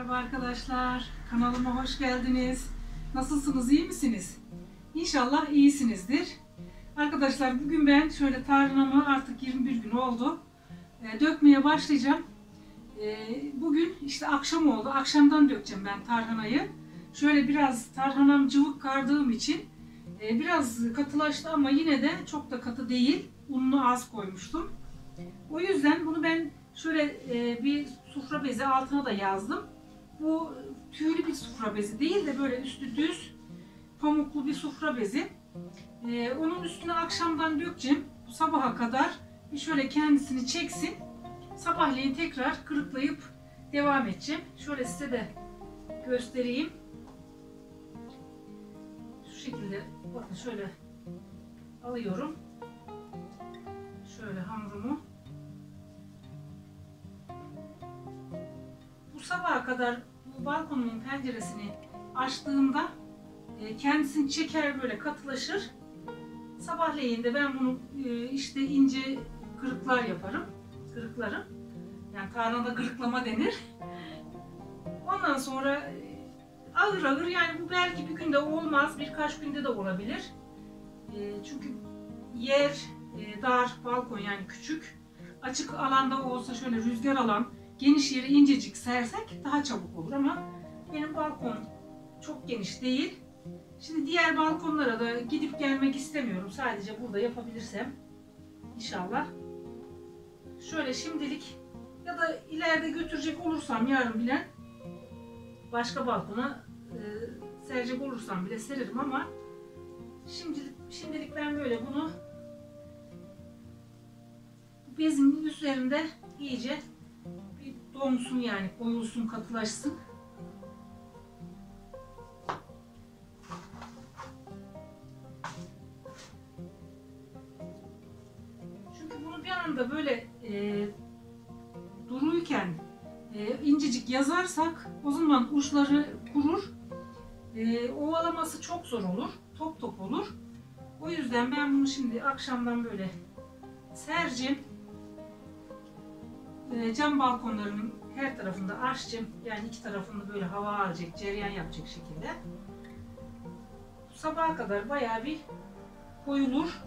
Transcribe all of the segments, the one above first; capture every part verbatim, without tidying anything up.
Merhaba arkadaşlar, kanalıma hoş geldiniz. Nasılsınız, iyi misiniz? İnşallah iyisinizdir. Arkadaşlar bugün ben şöyle tarhanamı artık yirmi bir gün oldu. E, dökmeye başlayacağım. E, bugün işte akşam oldu. Akşamdan dökeceğim ben tarhanayı. Şöyle biraz tarhanam cıvık kardığım için e, biraz katılaştı ama yine de çok da katı değil. Ununu az koymuştum. O yüzden bunu ben şöyle e, bir sufra bezi altına da yazdım. Bu tüylü bir sufra bezi değil de böyle üstü düz pamuklu bir sufra bezi. E, onun üstüne akşamdan dökeceğim. Sabaha kadar bir şöyle kendisini çeksin. Sabahleyin tekrar kırıklayıp devam edeceğim. Şöyle size de göstereyim. Şu şekilde bakın şöyle alıyorum. Şöyle hamurumu. Bu sabaha kadar bu balkonumun penceresini açtığımda kendisini çeker, böyle katılaşır. Sabahleyin de ben bunu işte ince kırıklar yaparım. Kırıklarım. Yani tarhanada kırıklama denir. Ondan sonra ağır ağır, yani bu belki bir günde olmaz, birkaç günde de olabilir. Çünkü yer dar, balkon yani küçük. Açık alanda olsa şöyle rüzgar alan geniş yeri incecik sersek daha çabuk olur ama benim balkon çok geniş değil. Şimdi diğer balkonlara da gidip gelmek istemiyorum. Sadece burada yapabilirsem inşallah. Şöyle şimdilik ya da ileride götürecek olursam yarın bile başka balkona e, serecek olursam bile sererim ama şimdilik, şimdilik ben böyle bunu bezin üzerinde iyice bir donsun, yani koyulsun, katılaşsın. Çünkü bunu bir anda böyle e, duruyken e, incecik yazarsak o zaman uçları kurur. E, ovalaması çok zor olur. Top top olur. O yüzden ben bunu şimdi akşamdan böyle sereceğim. E, cam balkonlarının her tarafında açacağım. Yani iki tarafında böyle hava alacak, cereyan yapacak şekilde. Sabaha kadar bayağı bir koyulur.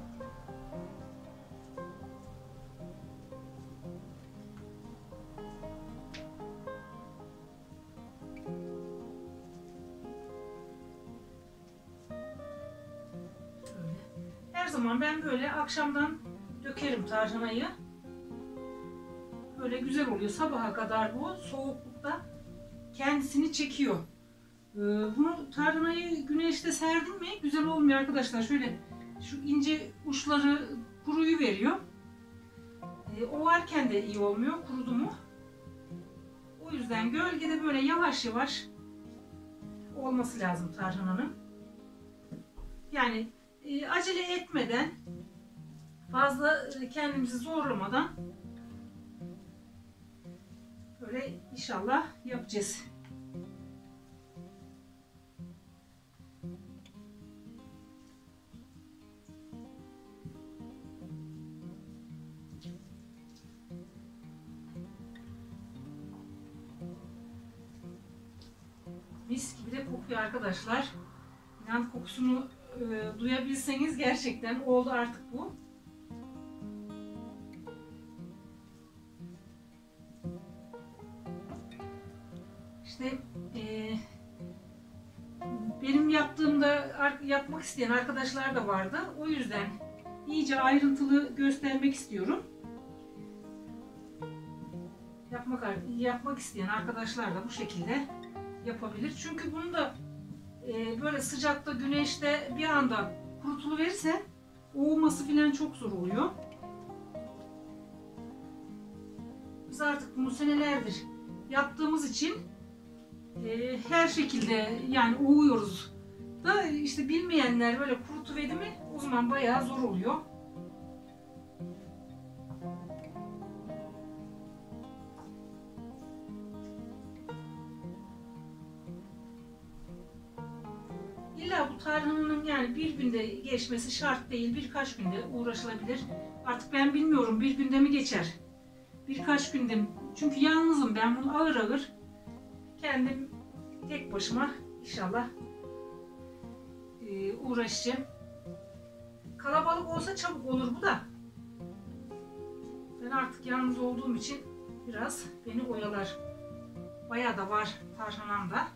Her zaman ben böyle akşamdan dökerim tarhanayı. Böyle güzel oluyor. Sabaha kadar bu soğuklukta kendisini çekiyor. Ee, bunu tarhanayı güneşte serdin mi güzel olmuyor arkadaşlar. Şöyle şu ince uçları kuruyu veriyor. Ee, o varken de iyi olmuyor. Kurudu mu? O yüzden gölgede böyle yavaş yavaş olması lazım tarhananın. Yani e, acele etmeden, fazla kendimizi zorlamadan böyle inşallah yapacağız. Mis gibi de kokuyor arkadaşlar. İnan kokusunu e, duyabilseniz gerçekten oldu artık bu. İşte e, benim yaptığımda yapmak isteyen arkadaşlar da vardı. O yüzden iyice ayrıntılı göstermek istiyorum. Yapmak yapmak isteyen arkadaşlar da bu şekilde yapabilir. Çünkü bunu da e, böyle sıcakta, güneşte bir anda kurutuluverirse oğuması falan çok zor oluyor. Biz artık bunu senelerdir yaptığımız için e, her şekilde yani ovuyoruz da, işte bilmeyenler böyle kurutuverdi mi o zaman bayağı zor oluyor. İlla bu tarhananın yani bir günde geçmesi şart değil, birkaç günde uğraşılabilir. Artık ben bilmiyorum, bir günde mi geçer, birkaç günde mi? Çünkü yalnızım ben, bunu ağır ağır kendim tek başıma inşallah e, uğraşacağım. Kalabalık olsa çabuk olur bu da. Ben artık yalnız olduğum için biraz beni oyalar. Bayağı da var tarhanam da.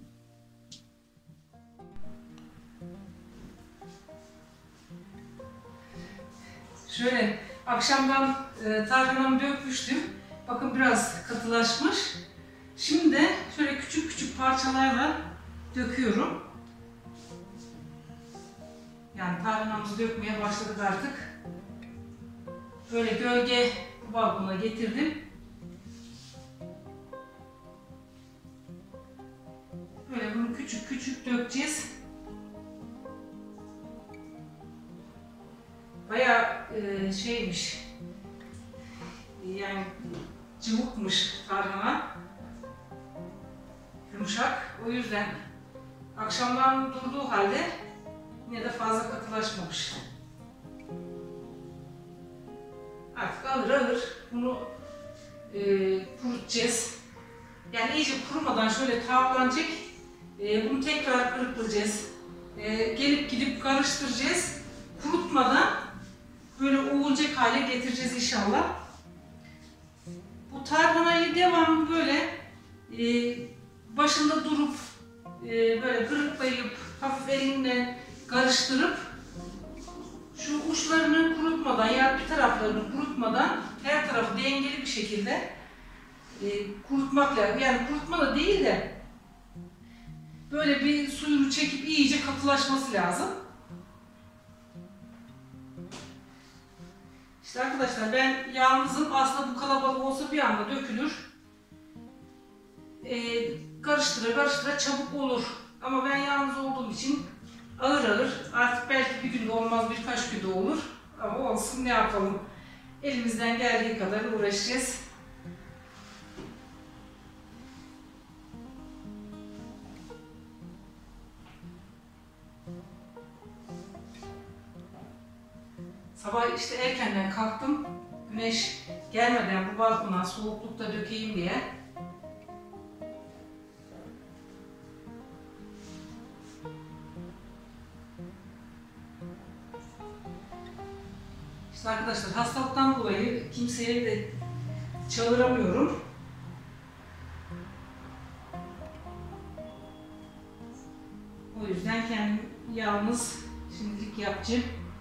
Şöyle akşamdan e, tarhanamı dökmüştüm. Bakın biraz katılaşmış. Şimdi de şöyle küçük küçük parçalarla döküyorum. Yani tarhanamızı dökmeye başladık artık. Böyle gölge balkona getirdim. Böyle bunu küçük küçük dökeceğiz. Bayağı e, şeymiş, yani cıvıkmış tarhana, yumuşak. O yüzden akşamdan durduğu halde yine de fazla katılaşmamış. Artık alır alır bunu e, kurutacağız. Yani iyice kurumadan şöyle tavuklanacak. E, bunu tekrar kırpacağız. E, gelip gidip karıştıracağız. Kurutmadan böyle ovulacak hale getireceğiz inşallah. Bu tarhanayı devamlı böyle e, başında durup e, böyle gırıklayıp hafif elinle karıştırıp şu uçlarını kurutmadan, yani bir taraflarını kurutmadan her tarafı dengeli bir şekilde e, kurutmak lazım. Yani kurutma da değil de böyle bir suyunu çekip iyice katılaşması lazım. İşte arkadaşlar ben yalnızım. Aslında bu kalabalık olsa bir anda dökülür. Ee, karıştıra karıştıra çabuk olur. Ama ben yalnız olduğum için ağır ağır, artık belki bir günde olmaz, birkaç günde olur. Ama olsun, ne yapalım. Elimizden geldiği kadar uğraşacağız. Sabah işte erkenden kalktım, güneş gelmeden bu balkona soğuklukta dökeyim diye. İşte arkadaşlar hastalıktan dolayı kimseye de çağıramıyorum. O yüzden kendim yalnız şimdilik yapacağım.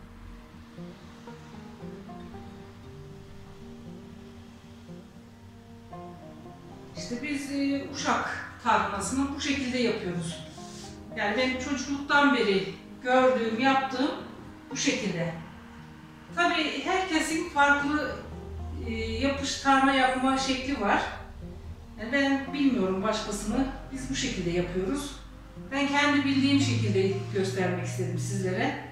İşte biz e, Uşak tarhanasını bu şekilde yapıyoruz. Yani benim çocukluktan beri gördüğüm, yaptığım bu şekilde. Tabii herkesin farklı e, yapış tarhana yapma şekli var. Yani ben bilmiyorum başkasını, biz bu şekilde yapıyoruz. Ben kendi bildiğim şekilde göstermek istedim sizlere.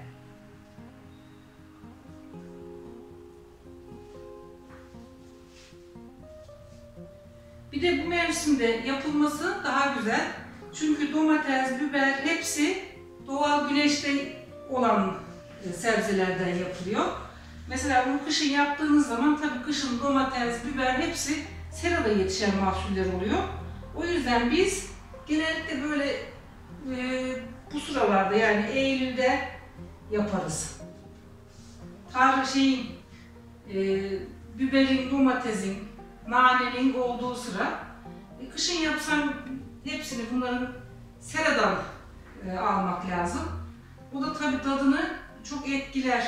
Bir de bu mevsimde yapılması daha güzel. Çünkü domates, biber hepsi doğal güneşte olan sebzelerden yapılıyor. Mesela bunu kışın yaptığınız zaman tabii kışın domates, biber hepsi serada yetişen mahsuller oluyor. O yüzden biz genellikle böyle e, bu sıralarda, yani Eylül'de yaparız. Tar şeyin, e, biberin, domatesin, nanenin olduğu sıra. E, kışın yapsam hepsini bunların seradan e, almak lazım. O da tabii tadını çok etkiler.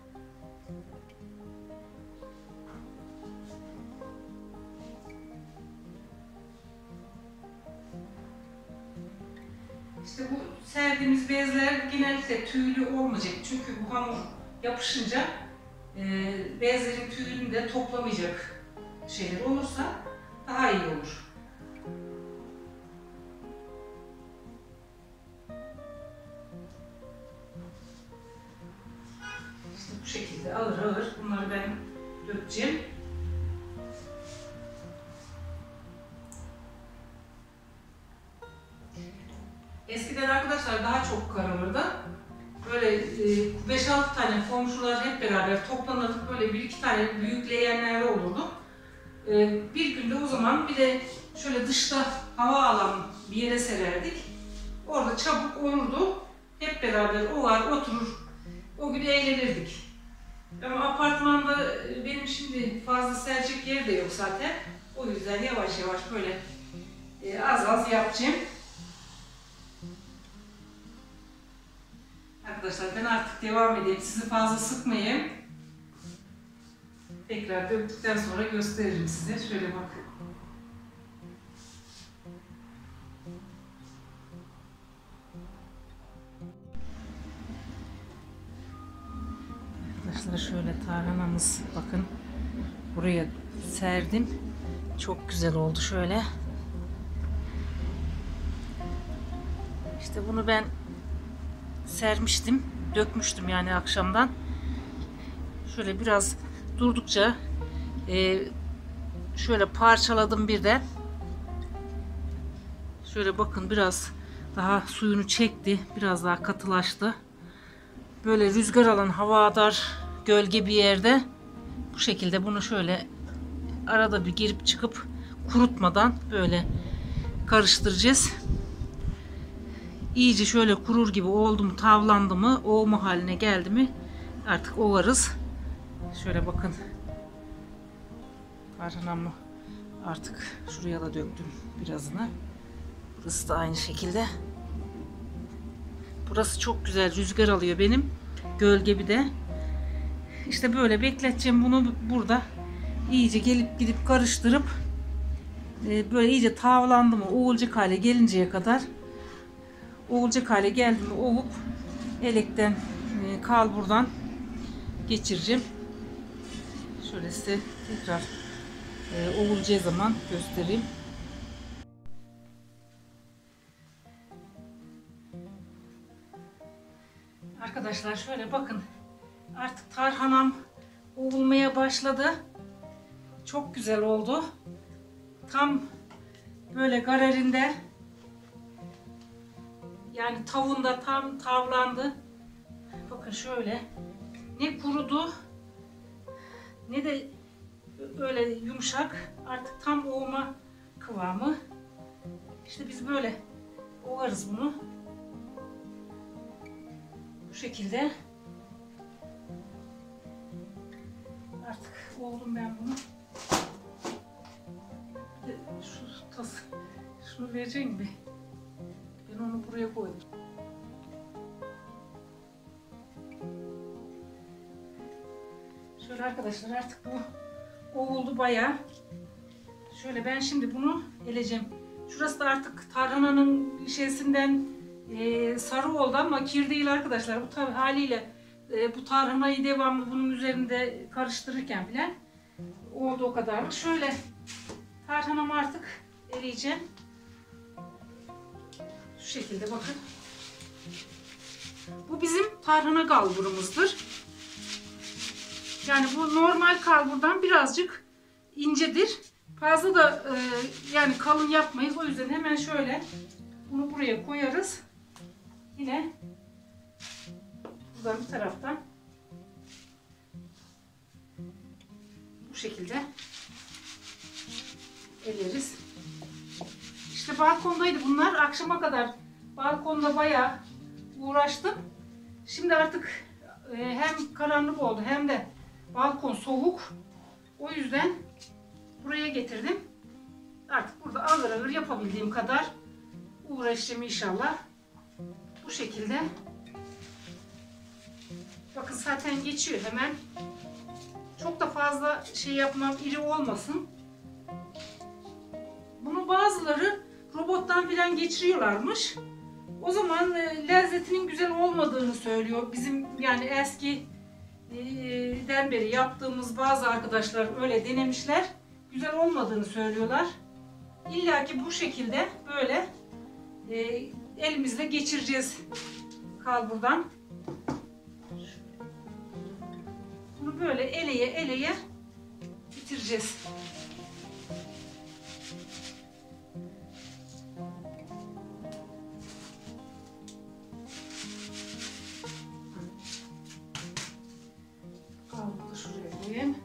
İşte bu serdiğimiz bezler genellikle tüylü olmayacak. Çünkü bu hamur yapışınca e, bezlerin tüyünü de toplamayacak şeyler olursa daha iyi olur. İşte bu şekilde ağır ağır bunları ben dökeceğim. Eskiden arkadaşlar daha çok karılırdı. Böyle beş altı tane komşular hep beraber toplanırdık. Böyle bir iki tane büyük leğenler olurdu. Bir günde o zaman bir de şöyle dışta hava alan bir yere sererdik. Orada çabuk olurdu. Hep beraber ovar, oturur, o gün eğlenirdik. Ama apartmanda benim şimdi fazla serecek yer de yok zaten. O yüzden yavaş yavaş böyle e, az az yapacağım. Arkadaşlar ben artık devam edeyim. Sizi fazla sıkmayayım. Tekrar döktükten sonra gösteririm size. Şöyle bakın. Arkadaşlar şöyle tarhanamız, bakın buraya serdim. Çok güzel oldu şöyle. İşte bunu ben sermiştim, dökmüştüm yani akşamdan. Şöyle biraz durdukça e, şöyle parçaladım birden. Şöyle bakın biraz daha suyunu çekti, biraz daha katılaştı. Böyle rüzgar alan havadar gölge bir yerde bu şekilde bunu şöyle arada bir girip çıkıp kurutmadan böyle karıştıracağız. İyice şöyle kurur gibi oldu mu, tavlandı mı, oğma haline geldi mi artık ovarız. Şöyle bakın. Tarhanamı artık şuraya da döktüm birazını. Burası da aynı şekilde. Burası çok güzel rüzgar alıyor benim. Gölge bir de. İşte böyle bekleteceğim bunu burada. İyice gelip gidip karıştırıp böyle iyice tavlandı mı, oğulcak hale gelinceye kadar, oğulcak hale geldi mi ovup elekten kalburdan geçireceğim. Şöyle size tekrar ovulacağı zaman göstereyim. Arkadaşlar şöyle bakın, artık tarhanam ovulmaya başladı. Çok güzel oldu. Tam böyle gararinde, yani tavuğunda tam tavlandı. Bakın şöyle, ne kurudu ne de öyle yumuşak, artık tam ovma kıvamı. İşte biz böyle ovarız bunu. Bu şekilde. Artık oldum ben bunu. Şu tas, şunu vereceğim mi? Ben onu buraya koydum. Şöyle arkadaşlar artık bu ovuldu bayağı. Şöyle ben şimdi bunu eleceğim. Şurası da artık tarhananın şeysinden e, sarı oldu ama kir değil arkadaşlar. Bu tabi haliyle e, bu tarhanayı devamlı bunun üzerinde karıştırırken bile oldu o kadarlık. Şöyle tarhanamı artık eleyeceğim. Şu şekilde bakın. Bu bizim tarhana kalburumuzdur. Yani bu normal kalburdan birazcık incedir. Fazla da e, yani kalın yapmayız. O yüzden hemen şöyle bunu buraya koyarız. Yine buradan bir taraftan bu şekilde eleriz. İşte balkondaydı bunlar. Akşama kadar balkonda bayağı uğraştım. Şimdi artık e, hem karanlık oldu hem de balkon soğuk. O yüzden buraya getirdim. Artık burada ağır ağır yapabildiğim kadar uğraşacağım inşallah. Bu şekilde. Bakın zaten geçiyor hemen. Çok da fazla şey yapmam, iri olmasın. Bunu bazıları robottan filan geçiriyorlarmış. O zaman e, lezzetinin güzel olmadığını söylüyor. Bizim yani eskiden beri yaptığımız bazı arkadaşlar öyle denemişler. Güzel olmadığını söylüyorlar. İlla ki bu şekilde böyle e, elimizle geçireceğiz kalburdan. Bunu böyle eleye eleye bitireceğiz. Kalburu şuraya koyayım.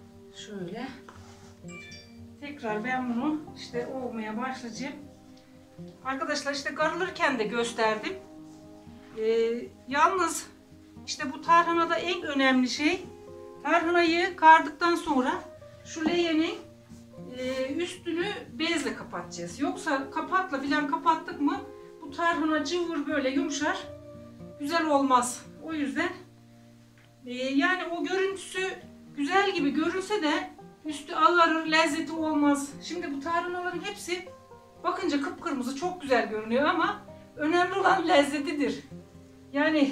Şöyle. Tekrar ben bunu işte ovmaya başlayacağım. Arkadaşlar işte karılırken de gösterdim. Ee, yalnız işte bu tarhanada en önemli şey, tarhanayı kardıktan sonra şu leğenin e, üstünü bezle kapatacağız. Yoksa kapakla filan kapattık mı bu tarhana cıvır böyle yumuşar, güzel olmaz. O yüzden e, yani o görüntüsü güzel gibi görünse de üstü ağarır, lezzeti olmaz. Şimdi bu tarhanaların hepsi bakınca kıpkırmızı, çok güzel görünüyor ama önemli olan lezzetidir. Yani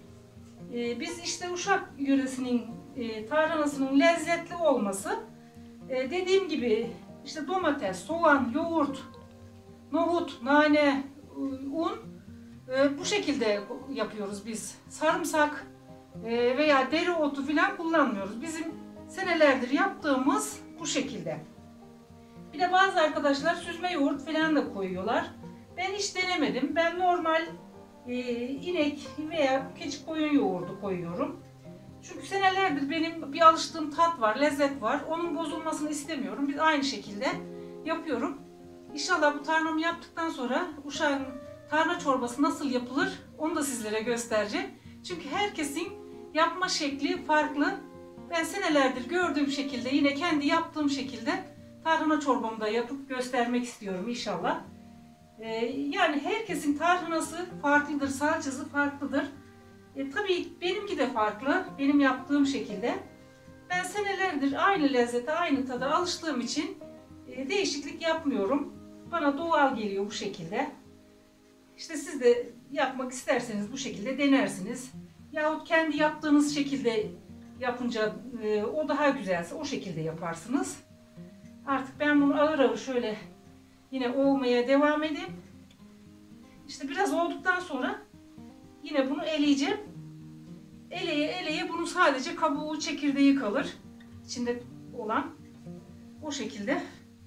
e, biz işte Uşak yöresinin e, tarhanasının lezzetli olması, e, dediğim gibi işte domates, soğan, yoğurt, nohut, nane, un, e, bu şekilde yapıyoruz biz. Sarımsak e, veya dereotu falan kullanmıyoruz. Bizim senelerdir yaptığımız bu şekilde. Bir de bazı arkadaşlar süzme yoğurt falan da koyuyorlar. Ben hiç denemedim. Ben normal e, inek veya keçi koyun yoğurdu koyuyorum. Çünkü senelerdir benim bir alıştığım tat var, lezzet var. Onun bozulmasını istemiyorum. Biz aynı şekilde yapıyorum. İnşallah bu tarhanamı yaptıktan sonra Uşak'ın tarhana çorbası nasıl yapılır onu da sizlere göstereceğim. Çünkü herkesin yapma şekli farklı. Ben senelerdir gördüğüm şekilde, yine kendi yaptığım şekilde tarhana çorbamı da yapıp göstermek istiyorum inşallah. Ee, yani herkesin tarhanası farklıdır, salçası farklıdır. E, tabii benimki de farklı, benim yaptığım şekilde. Ben senelerdir aynı lezzete, aynı tada alıştığım için e, değişiklik yapmıyorum. Bana doğal geliyor bu şekilde. İşte siz de yapmak isterseniz bu şekilde denersiniz. Yahut kendi yaptığınız şekilde yapınca e, o daha güzelse o şekilde yaparsınız. Artık ben bunu ağır ağır şöyle yine ovmaya devam edeyim. İşte biraz olduktan sonra yine bunu eleyeceğim. Eleye eleye bunun sadece kabuğu, çekirdeği kalır. İçinde olan o şekilde.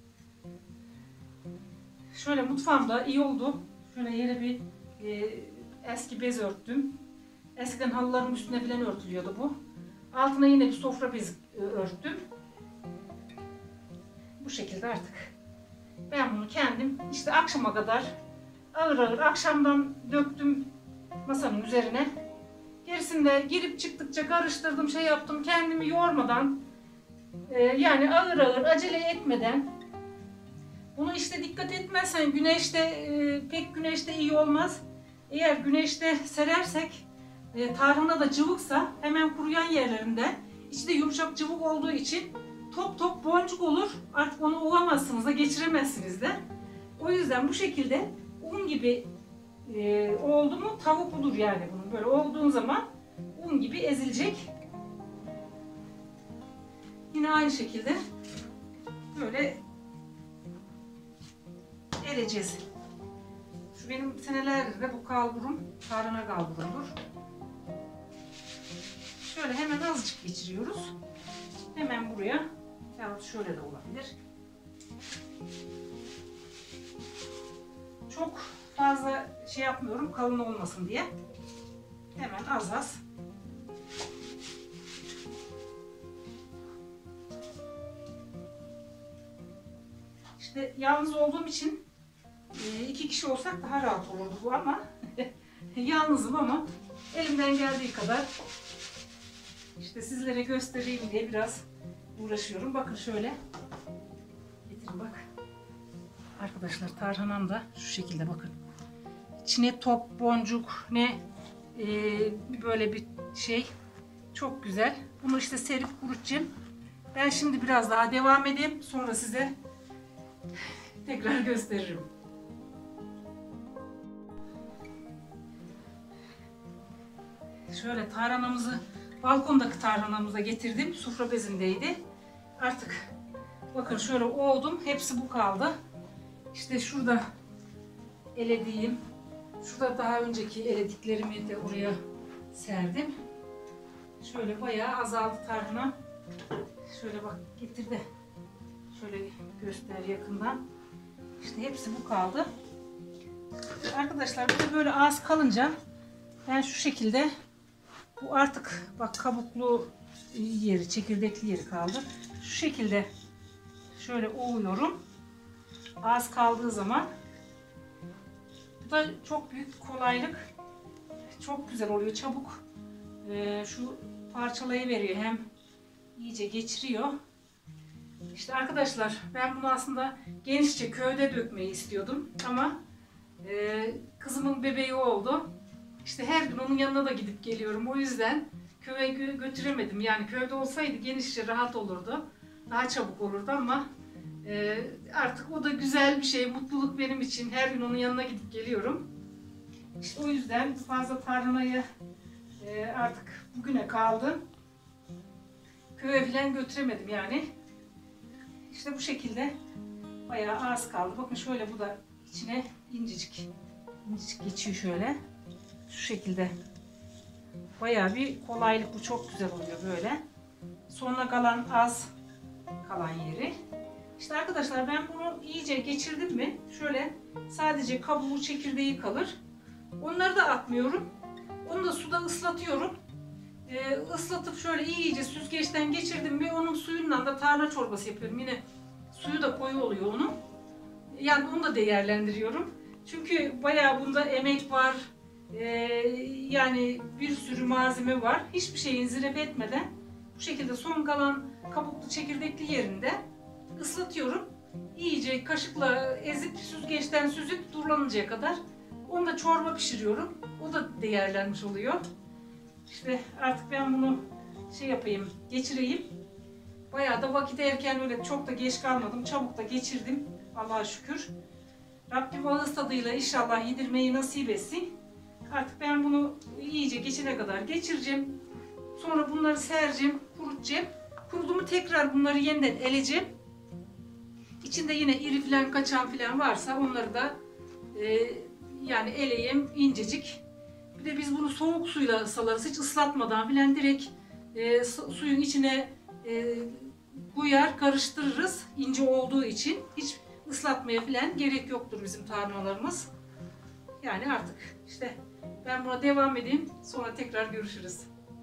Şöyle mutfağımda iyi oldu. Şöyle yere bir e, eski bez örttüm. Eskiden halıların üstüne falan örtülüyordu bu. Altına yine bir sofra bezi örttüm. Bu şekilde artık. Ben bunu kendim işte akşama kadar ağır ağır akşamdan döktüm masanın üzerine. Gerisinde girip çıktıkça karıştırdım, şey yaptım, kendimi yormadan e, yani ağır ağır acele etmeden. Bunu işte dikkat etmezsen güneşte e, pek güneşte iyi olmaz. Eğer güneşte serersek e, tarhana da cıvıksa hemen kuruyan yerlerinde içi de yumuşak cıvık olduğu için top top boncuk olur. Artık onu ovamazsınız da geçiremezsiniz de. O yüzden bu şekilde un gibi e, oldu mu tavuk budur yani bunun. Böyle olduğun zaman un gibi ezilecek. Yine aynı şekilde böyle eleceğiz. Şu benim senelerdir de bu kalburum, tarhana kalburumdur. Şöyle hemen azıcık geçiriyoruz. Hemen buraya, yahut şöyle de olabilir. Çok fazla şey yapmıyorum, kalın olmasın diye. Hemen az az. İşte yalnız olduğum için iki kişi olsak daha rahat olurdu bu ama yalnızım ama elimden geldiği kadar işte sizlere göstereyim diye biraz uğraşıyorum. Bakın şöyle getirin bak. Arkadaşlar tarhanam da şu şekilde bakın. İçine top, boncuk ne e, böyle bir şey. Çok güzel. Bunu işte serip kurutacağım. Ben şimdi biraz daha devam edeyim. Sonra size tekrar gösteririm. Şöyle tarhanamızı balkondaki tarhanamıza getirdim. Sufra bezindeydi. Artık bakın şöyle ovdum. Hepsi bu kaldı. İşte şurada elediğim, şurada daha önceki elediklerimi de oraya serdim. Şöyle bayağı azaldı tarhana. Şöyle bak getir de şöyle göster yakından. İşte hepsi bu kaldı. Arkadaşlar bir de böyle az kalınca ben şu şekilde, bu artık bak kabuklu yeri, çekirdekli yeri kaldı. Şu şekilde şöyle ovuyorum. Az kaldığı zaman da çok büyük kolaylık. Çok güzel oluyor, çabuk. Ee, şu parçalayı veriyor, hem iyice geçiriyor. İşte arkadaşlar, ben bunu aslında genişçe köyde dökmeyi istiyordum ama e, kızımın bebeği oldu. İşte her gün onun yanına da gidip geliyorum. O yüzden köye gö götüremedim. Yani köyde olsaydı genişçe rahat olurdu. Daha çabuk olurdu ama e, artık o da güzel bir şey. Mutluluk benim için. Her gün onun yanına gidip geliyorum. İşte o yüzden fazla tarhanayı e, artık bugüne kaldı. Köye falan götüremedim yani. İşte bu şekilde bayağı az kaldı. Bakın şöyle, bu da içine incecik incecik geçiyor şöyle. Şu şekilde. Bayağı bir kolaylık, bu çok güzel oluyor böyle. Sonra kalan az kalan yeri. İşte arkadaşlar, ben bunu iyice geçirdim mi şöyle sadece kabuğu, çekirdeği kalır. Onları da atmıyorum. Onu da suda ıslatıyorum. Ee, ıslatıp şöyle iyice süzgeçten geçirdim mi onun suyundan da tarhana çorbası yapıyorum. Yine suyu da koyu oluyor onun. Yani onu da değerlendiriyorum. Çünkü bayağı bunda emek var. Ee, yani bir sürü malzeme var. Hiçbir şeyin zirep etmeden bu şekilde son kalan kabuklu çekirdekli yerinde ıslatıyorum. İyice kaşıkla ezip süzgeçten süzüp durulanıncaya kadar onu da çorba pişiriyorum. O da değerlenmiş oluyor. İşte artık ben bunu şey yapayım, geçireyim. Bayağı da vakit erken, öyle çok da geç kalmadım. Çabuk da geçirdim. Allah'a şükür. Rabbim ağız tadıyla inşallah yedirmeyi nasip etsin. Artık ben bunu iyice geçene kadar geçireceğim. Sonra bunları sereceğim, kurutacağım. Kurudu mu tekrar bunları yeniden eleceğim. İçinde yine iri falan kaçan falan varsa onları da e, yani eleyeyim incecik. Bir de biz bunu soğuk suyla salarız, hiç ıslatmadan falan direkt e, suyun içine e, koyar, karıştırırız ince olduğu için. Hiç ıslatmaya falan gerek yoktur bizim tarhanalarımız. Yani artık işte ben buna devam edeyim, sonra tekrar görüşürüz.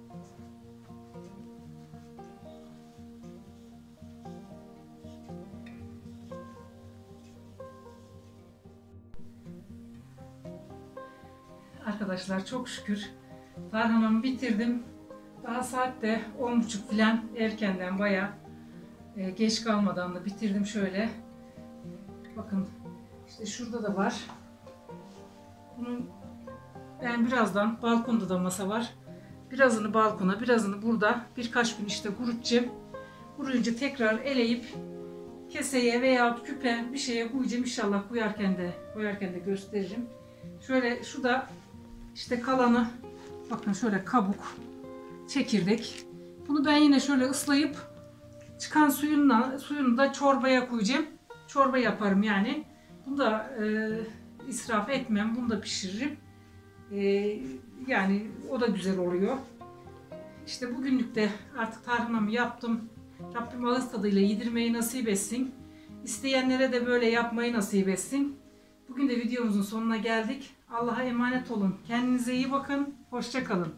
Arkadaşlar çok şükür tarhanamı bitirdim. Daha saat de on buçuk falan, erkenden bayağı e, geç kalmadan da bitirdim şöyle. Bakın işte şurada da var. Bunun ben birazdan, balkonda da masa var. Birazını balkona, birazını burada birkaç gün işte kurutacağım. Kuruyunca tekrar eleyip keseye veya küpe bir şeye koyacağım. İnşallah koyarken de koyarken de gösteririm. Şöyle şu da işte kalanı, bakın şöyle kabuk, çekirdek. Bunu ben yine şöyle ıslayıp çıkan suyunla, suyunu da çorbaya koyacağım. Çorba yaparım yani. Bunu da e, israf etmem. Bunu da pişiririm. E, yani o da güzel oluyor. İşte bugünlük de artık tarhanamı yaptım. Rabbim ağız tadıyla yedirmeyi nasip etsin. İsteyenlere de böyle yapmayı nasip etsin. Bugün de videomuzun sonuna geldik. Allah'a emanet olun. Kendinize iyi bakın. Hoşça kalın.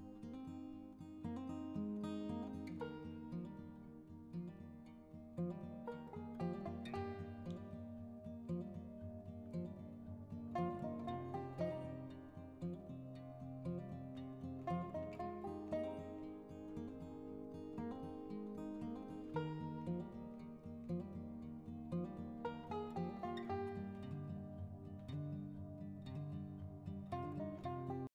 Thank you.